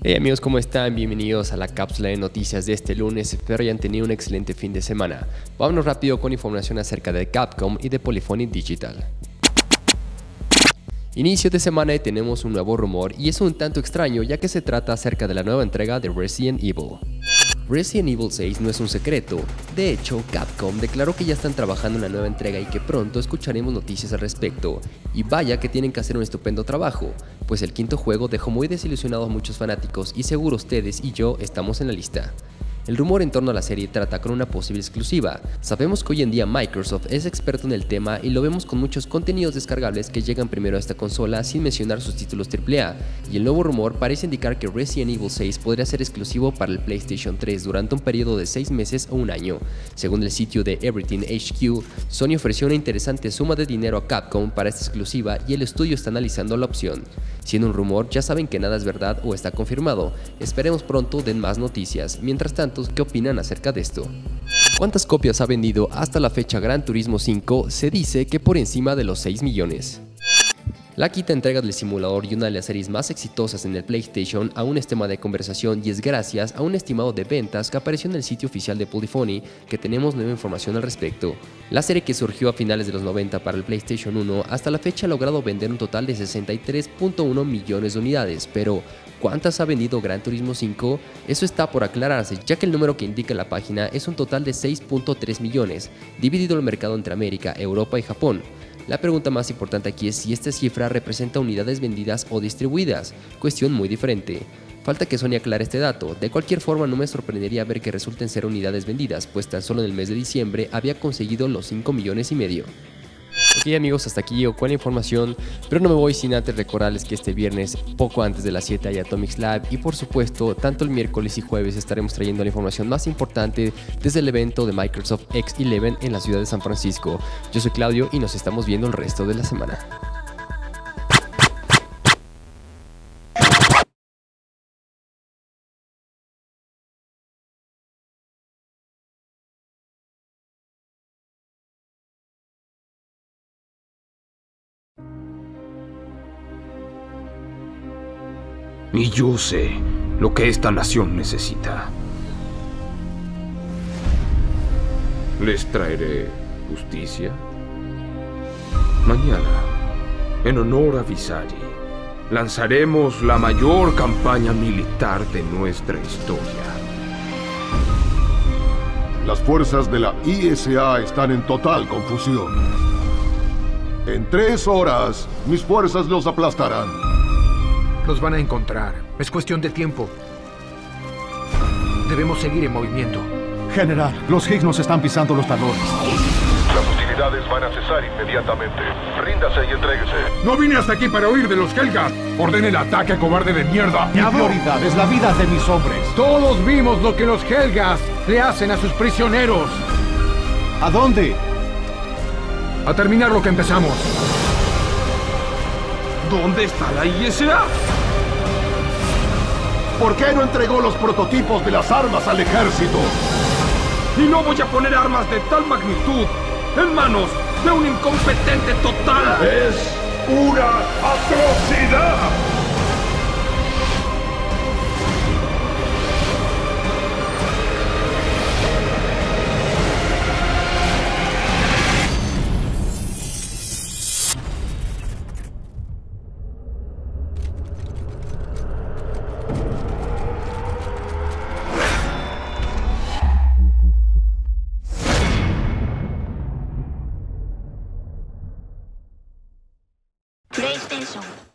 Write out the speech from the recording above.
Hey amigos, ¿cómo están? Bienvenidos a la cápsula de noticias de este lunes. Espero hayan tenido un excelente fin de semana. Vámonos rápido con información acerca de Capcom y de Polyphony Digital. Inicio de semana y tenemos un nuevo rumor y es un tanto extraño ya que se trata acerca de la nueva entrega de Resident Evil. Resident Evil 6 no es un secreto, de hecho Capcom declaró que ya están trabajando en la nueva entrega y que pronto escucharemos noticias al respecto, y vaya que tienen que hacer un estupendo trabajo, pues el quinto juego dejó muy desilusionados a muchos fanáticos y seguro ustedes y yo estamos en la lista. El rumor en torno a la serie trata con una posible exclusiva. Sabemos que hoy en día Microsoft es experto en el tema y lo vemos con muchos contenidos descargables que llegan primero a esta consola sin mencionar sus títulos AAA, y el nuevo rumor parece indicar que Resident Evil 6 podría ser exclusivo para el PlayStation 3 durante un periodo de 6 meses o un año. Según el sitio de Everything HQ, Sony ofreció una interesante suma de dinero a Capcom para esta exclusiva y el estudio está analizando la opción. Siendo un rumor, ya saben que nada es verdad o está confirmado. Esperemos pronto den más noticias. Mientras tanto, ¿qué opinan acerca de esto? ¿Cuántas copias ha vendido hasta la fecha Gran Turismo 5? Se dice que por encima de los 6 millones. La quinta entrega del simulador y una de las series más exitosas en el PlayStation aún es tema de conversación y es gracias a un estimado de ventas que apareció en el sitio oficial de Polyphony que tenemos nueva información al respecto. La serie, que surgió a finales de los 90 para el PlayStation 1, hasta la fecha ha logrado vender un total de 63.1 millones de unidades, pero ¿cuántas ha vendido Gran Turismo 5? Eso está por aclararse, ya que el número que indica la página es un total de 6.3 millones, dividido el mercado entre América, Europa y Japón. La pregunta más importante aquí es si esta cifra representa unidades vendidas o distribuidas, cuestión muy diferente. Falta que Sony aclare este dato. De cualquier forma, no me sorprendería ver que resulten ser unidades vendidas, pues tan solo en el mes de diciembre había conseguido los 5 millones y medio. Ok amigos, hasta aquí llegó con la información, pero no me voy sin antes recordarles que este viernes, poco antes de las 7 hay Atomics Lab, y por supuesto, tanto el miércoles y jueves estaremos trayendo la información más importante desde el evento de Microsoft X11 en la ciudad de San Francisco. Yo soy Claudio y nos estamos viendo el resto de la semana. Y yo sé lo que esta nación necesita. Les traeré justicia. Mañana, en honor a Visari, lanzaremos la mayor campaña militar de nuestra historia. Las fuerzas de la ISA están en total confusión. En 3 horas, mis fuerzas los aplastarán. Los van a encontrar. Es cuestión de tiempo. Debemos seguir en movimiento. General, los Higgs nos están pisando los talones. Las hostilidades van a cesar inmediatamente. Ríndase y entréguese. No vine hasta aquí para huir de los Helghast. Ordene el ataque, cobarde de mierda. Mi prioridad es la vida de mis hombres. Todos vimos lo que los Helghast le hacen a sus prisioneros. ¿A dónde? A terminar lo que empezamos. ¿Dónde está la ISA? ¿Por qué no entregó los prototipos de las armas al ejército? Y no voy a poner armas de tal magnitud en manos de un incompetente total. ¡Es una atrocidad! PlayStation